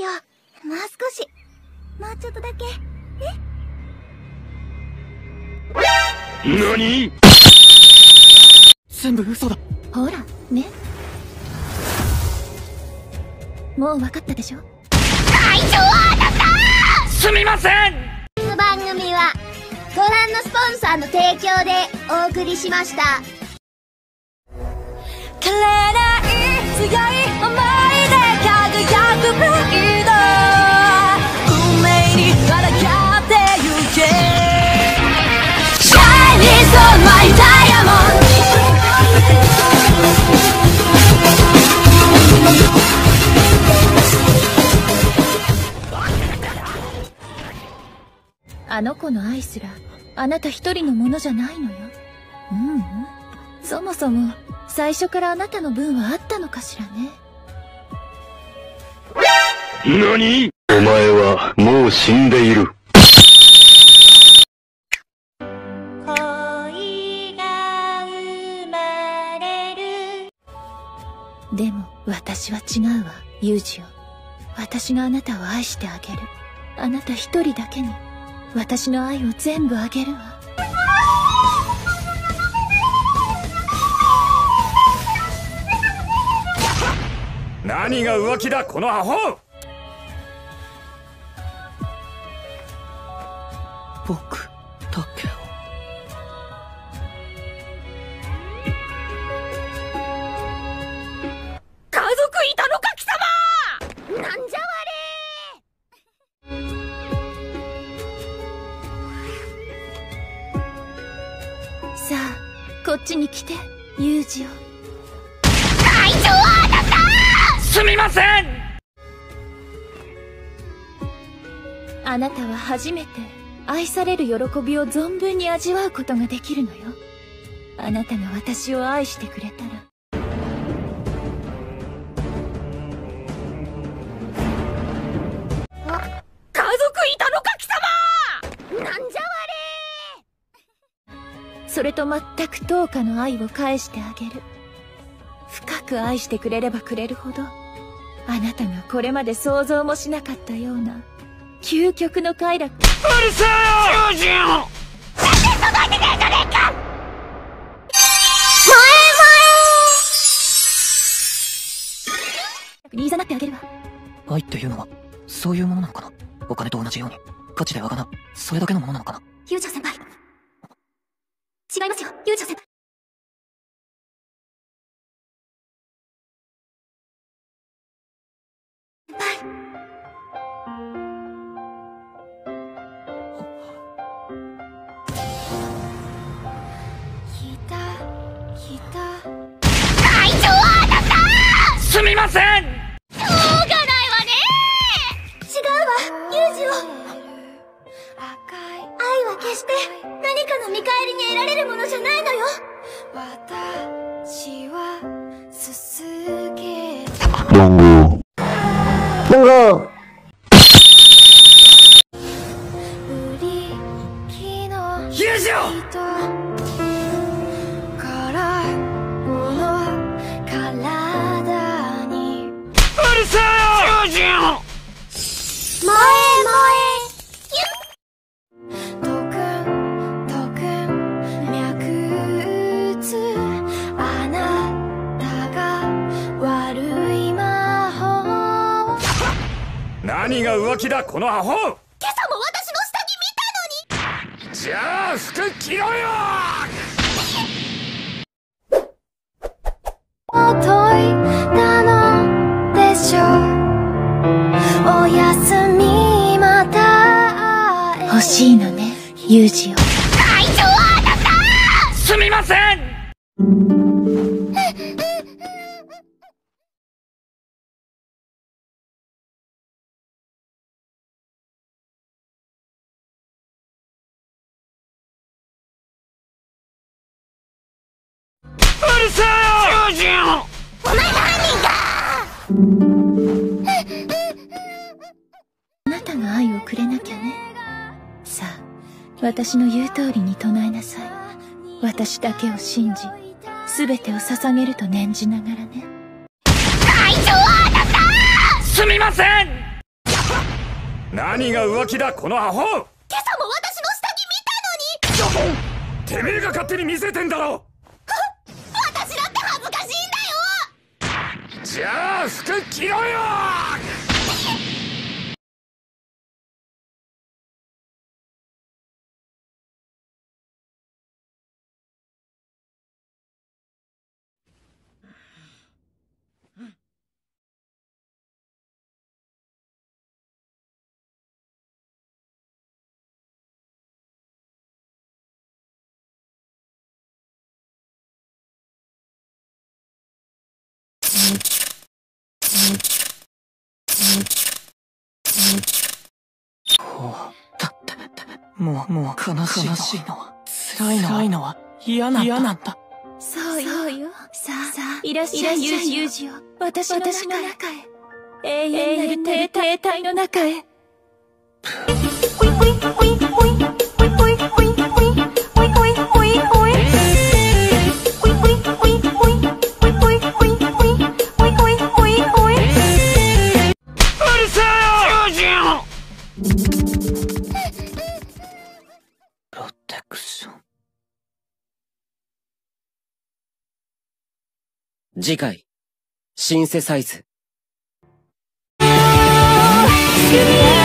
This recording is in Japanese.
よ。もう少し。もうちょっとだけ。 何？全部嘘だ。 ほら、ね。もう分かったでしょ？ 会長は当たった！ すみません！ この番組は、ご覧のスポンサーの提供でお送りしました。 枯れない強い想いで輝くプライド、運命に抗ってゆけ Shining on my diamond。 あの子の愛すらあなた一人のものじゃないのよ。そもそも最初からあなたの分はあったのかしらね。 何？お前はもう死んでいる。 恋が生まれる。 でも私は違うわ、ユージよ。私があなたを愛してあげる。あなた一人だけに私の愛を全部あげるわ。 何が浮気だ、このアホ！僕だけを。 家族いたのか貴様！ なんじゃわさあ、こっちに来て、ユージよ。 会長は当たった！ すみません！ あなたは初めて愛される喜びを存分に味わうことができるのよ。あなたが私を愛してくれたら。 家族いたのか貴様！ なんじゃわそれと全く等価の愛を返してあげる。深く愛してくれればくれるほど、あなたがこれまで想像もしなかったような究極の快楽。 うるせえよ！囚人！ なんで届いてねえじゃねえか！ リーザなってあげるわ。 愛っていうのはそういうものなのかな。お金と同じように価値で贖う、それだけのものなのかな。 ユージョ先輩。違いますよ、ユージョ先輩。会長は当たった！ すみません！ しょうがないわね。違うわ、ユージを。愛は決して何かの見返りに得られるものじゃないのよ。 몽고ユージオ！うるせえよ！囚人！ 萌え萌え。 何が浮気だ、このアホ！ 今朝も私の下着見たのに。 じゃあ服着ろよ！ 解いたのでしょう。おやすみまた欲しいのね、ユージよ。 会長は当たった！ すみません！うるせえよ！囚人！ お前が犯人か！ あなたが愛をくれなきゃね。さあ、私の言う通りに唱えなさい。私だけを信じ、全てを捧げると念じながらね。 会長は当たった！ すみません！ 何が浮気だこのアホ。 今朝も私の下着見たのに。 てめえが勝手に見せてんだろ。 私だって恥ずかしいんだよ。 じゃあ服着ろよ。 だってもう悲しいのは辛いのは嫌なんだ。 そうよ。さあ、いらっしゃい、ユージよ。私の中へ。永遠なる停滞の中へ。 プロテクション。 次回、シンセサイズ。 君へ